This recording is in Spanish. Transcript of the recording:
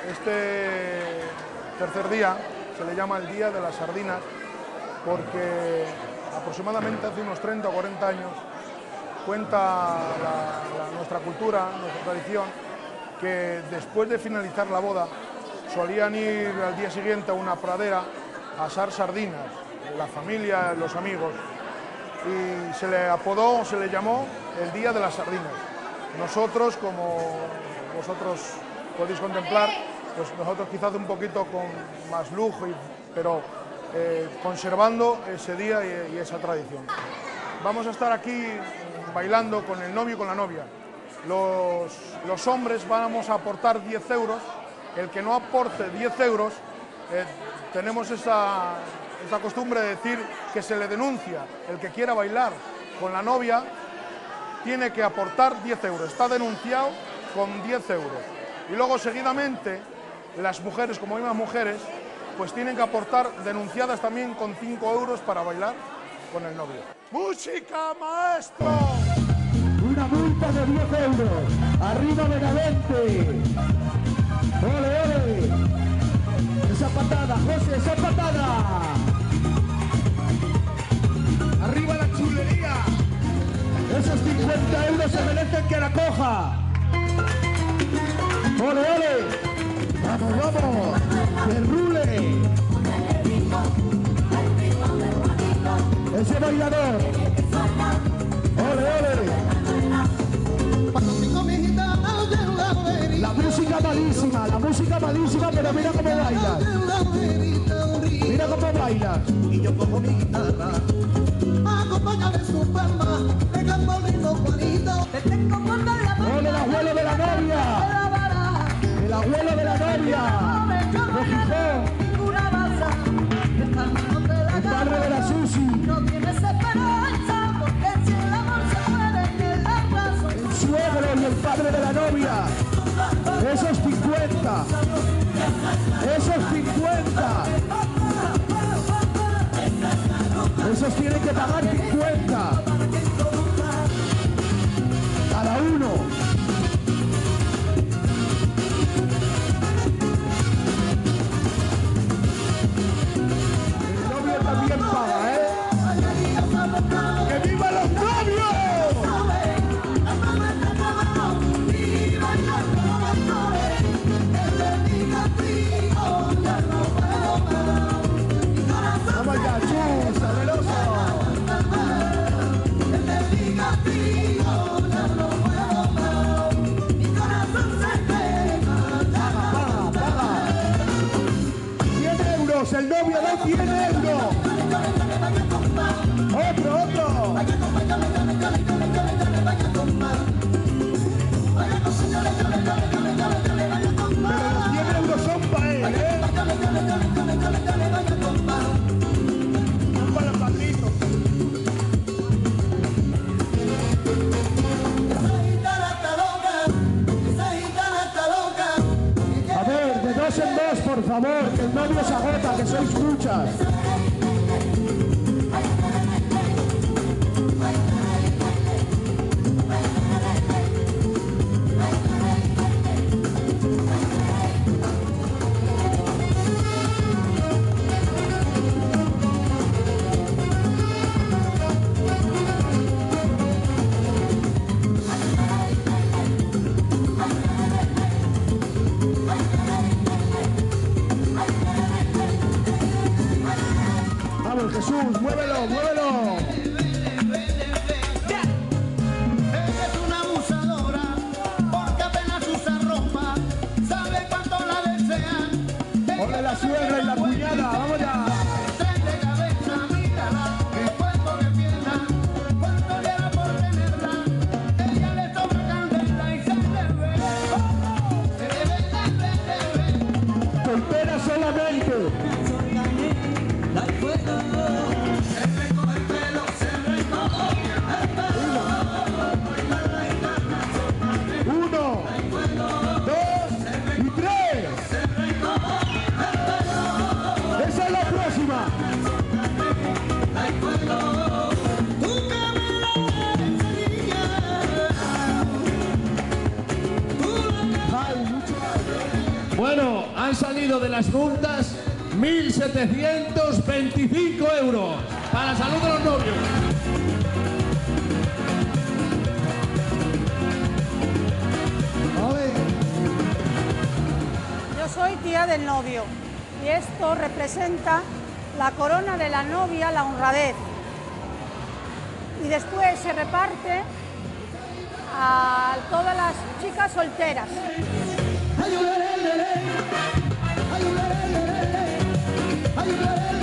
Este tercer día se le llama el Día de las Sardinas porque aproximadamente hace unos 30 o 40 años cuenta nuestra cultura, nuestra tradición, que después de finalizar la boda solían ir al día siguiente a una pradera a asar sardinas, la familia, los amigos, y se le apodó, se le llamó el Día de las Sardinas. Nosotros, como vosotros podéis contemplar, pues nosotros quizás un poquito con más lujo, pero conservando ese día y esa tradición. Vamos a estar aquí bailando con el novio y con la novia. Los hombres vamos a aportar 10 euros. El que no aporte 10 euros, tenemos esa costumbre de decir que se le denuncia. El que quiera bailar con la novia tiene que aportar 10 euros. Está denunciado con 10 euros. Y luego, seguidamente, las mujeres, como hay más mujeres, pues tienen que aportar denunciadas también con 5 euros para bailar con el novio. ¡Música, maestro! Una multa de 10 euros. Arriba Benavente. ¡Ole, ole! Esa patada, José, esa patada. ¡Arriba la chulería! Esos 50 euros se merecen que la coja. ¡Ole, ole! ¡Vamos, vamos! ¡Que rule! Ese bailador. ¡Ole, ole! La música malísima, pero mira cómo bailas. Mira cómo bailas. Y yo cojo mi guitarra, acompaña de su palma, pegando el ritmo Juanito. ¡Ole, el abuelo de la novia! ¡El abuelo de la novia! ¡De Gijón! ¡El padre de la Susi! No tienes esperanza, porque si el amor se muere en el abrazo. El suegro y el padre de la novia. Esos 50. Esos 50. Esos tienen que pagar 50. Cada uno. El novio también paga, ¿eh? ¡Que viva los novios! ¡Vamos allá, Chus, sabeloso! Paga. 100 euros, el novio da 100 euros. Otro. Pero los 100 euros son para él, ¿eh? Son para el padrino. A ver, de dos en dos, por favor, que el novio se agota, que sois muchas. Vamos, Jesús, muévelo. Ella es una abusadora, porque apenas usa ropa, sabe cuánto la desean. Ponle la suegra y la cuñada, vamos ya. Tres de cabeza, mírala, que cuerpo de pierna, cuánto le da por tenerla. Ella le sobra candela y se le ve. Soltera solamente. Uno, dos y tres. Esa es la próxima. Ay, mucho. Bueno, han salido de las multas 1.725 euros para la salud de los novios. Yo soy tía del novio y esto representa la corona de la novia, la honradez. Y después se reparte a todas las chicas solteras. Ay,